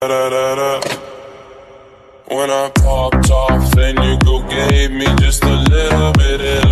When I popped off and you go gave me just a little bit of